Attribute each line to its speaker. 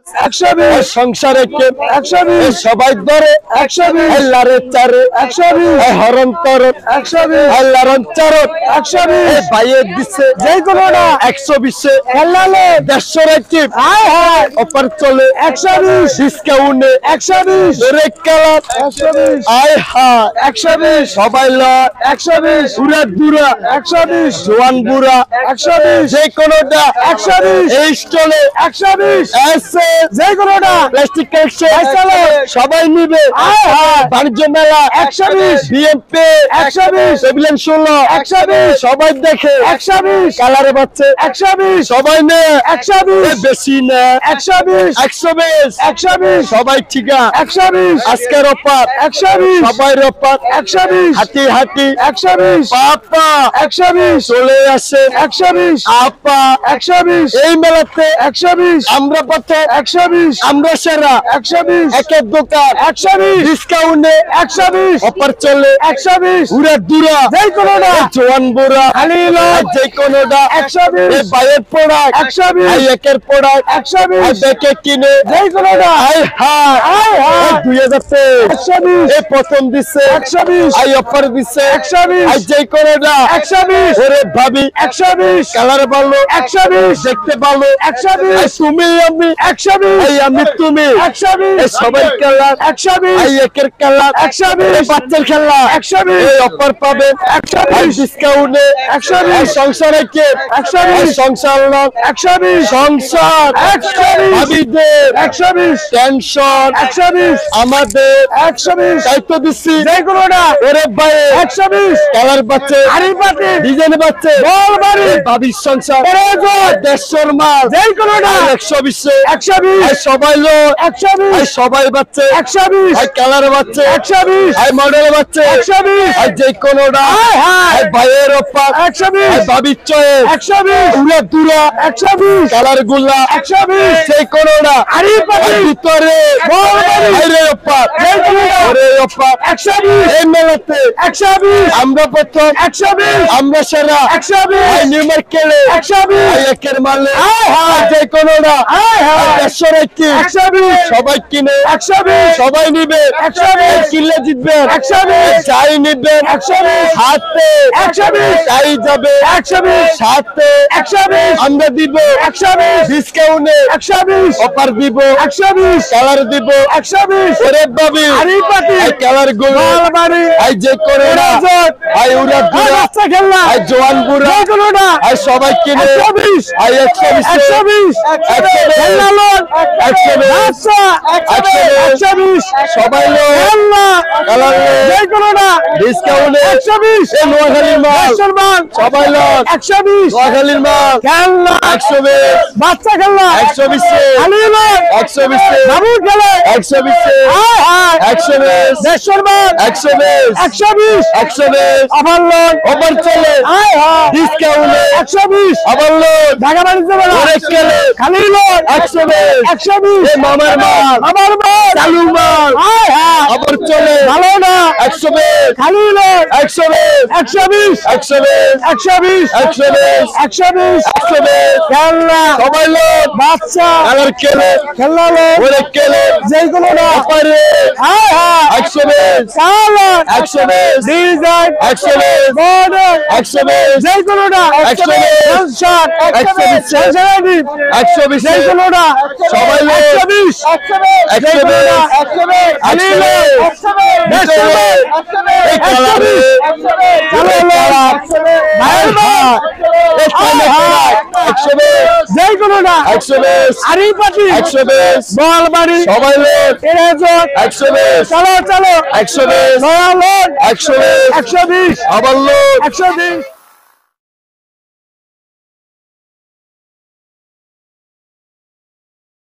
Speaker 1: 120 সংসারে কে 120 সবাই ধরে 120 লারে চারে 120 হরণ তর 120 লারন চারত 120 ভাইয়ে দিছে যে কোনটা 120 খেলালে 150 রাখি হায় হায় অফার চলে 120 ডিসকাউন্টে 120 ধরে কালার 120 আয় হায় 120 সবাই লা 120 পুরা দুরা 120 জোয়ান বুড়া 120 যে কোনটা 120 এই স্টলে 120 এসে যে কোনটা প্লাস্টিক কালেকশন সবাই নিবে আয় হায় বাণিজ্য মেলা 120 বিএমপি 120 সেভিলিয়ন 16 120 সবাই দেখে 120 কালারে বাচ্চা 120 সবাই নে 120 বেশি না 120 120 120 সবাই ঠিকা 120 আজকের অফার 120 সবাই অফার 120 হাতি হাতি 120 পাপা 120 চলে আসে 120 আপা 120 এই মেলাতে 120 আমরা পথে 120 আমরা সেরা 120 একের দোকান 120 ডিসকাউন্টে 120 অফার চলে 120 পুরা দুরা যে কোনটা জোয়ান বুড়া খালি লয় যে কোনটা 120 এই বাইরের প্রোডাক্ট 120 এই একের প্রোডাক্ট 120 এই দেখে কিনে যে কোনটা আয় হায় আয় হায় 2000 120 এই প্রথম দিছে 120 এই অফার দিছে 120 এই যে কোনটা 120 ওরে ভাবি 120 কালার ভালো 120 দেখতে ভালো 120 তুমি আমি 120 এই আমি তুমি 120 এই সবাই কালার 120 এই একের কালার 120 বাচ্চার খেলা 120 এই অফার পাবে 120 ডিসকাউন্টে 120 সংসারে কে 120 সংসার লোক 120 সংসার 120 ভাবিদের 120 টেনশন 120 আমাদের 120 দায়িত্ব দিচ্ছি যে কোনটা ওরে ভাই 120 কালার বাচ্চা আরি পাতে ডিজাইন বাচ্চা বল বাড়ি ভাবির সংসার ওরে গো দেশর মাল যে কোনটা 120 120 এই সবাই লোক 120 এই সবাই বাচ্চা 120 এই কালার বাচ্চা 120 এই মডেল বাচ্চা 120 এই যে কোনটা এই ভাইয়ের অফার 120 এই ভাবির চয়েস 120 পুরো দুরা 120 কালার গুলা 120 যে কোনটা আরি পাতে ভিতরে বল বাড়ি এই অফার যে কোনটা ওরে অফার 120 এই মেলাতে 120 আমরা প্রথম 120 আমরা সেরা 120 এই নিউ মার্কেটে 120 এই একের মালে যে কোনটা 150 রাখি 120 সবাই কিনে 120 সবাই নিবে 120 কিনলে জিতবে 120 চাই নিবে 120 হাতে 120 চাই যাবে 120 সাথে 120 আমরা দিব 120 ডিসকাউন্টে 120 অফার দিব 120 কালার দিব 120 ওরে বাবি আরি পাতি এই কালার গুলো বাড়ি এই যে কোনটা এই উড়া দুরা বাচ্চা খেলা এই জওয়ান বুড়া যে কোনটা এই সবাই কিনে 120 এই 120 খেলা লোক 120 আচ্ছা 120 সবাই লোক কালার যে কোনটা ডিসকাউন্টে 120 এই নোয়াখালীর মাল সবাই লোক 120 নোয়াখালীর মাল খেলা 120 বাচ্চা খেলা 120 খালি লোক 120 বাবু খেলা 120 হায় 120 দেশর মাল 120 120 আবার লোক ওভার চলে হায় হায় ডিসকাউন্টে 120 আবার লোক ঢাকা বাণিজ্য মেলা ওরে খেলে খালি লোক 120 এই মামার মাল আমার মাল চালু মাল হায় হায় আবার চলে ভালো না 120 খালি লোক 120 খেলা সবাই লোক বাচ্চা কালার খেলে খেলা লোক ওরে খেলে যে কোনটা পারে হায় হায় 120 কালার 120 ডিজাইন 120 মডেল 120 যে কোনটা 120 শট 120 120 যে কোনটা সবাই লোক 120 120 খালি লোক 120 এই কালার চলো লোক ভাইয়ের মাল 120 যে কোনটা 120 আরি পাটি 120 বল বাড়ি সবাই লোক 120 চলো চলো 120 নয়া লোক 120 120 আবার লোক 120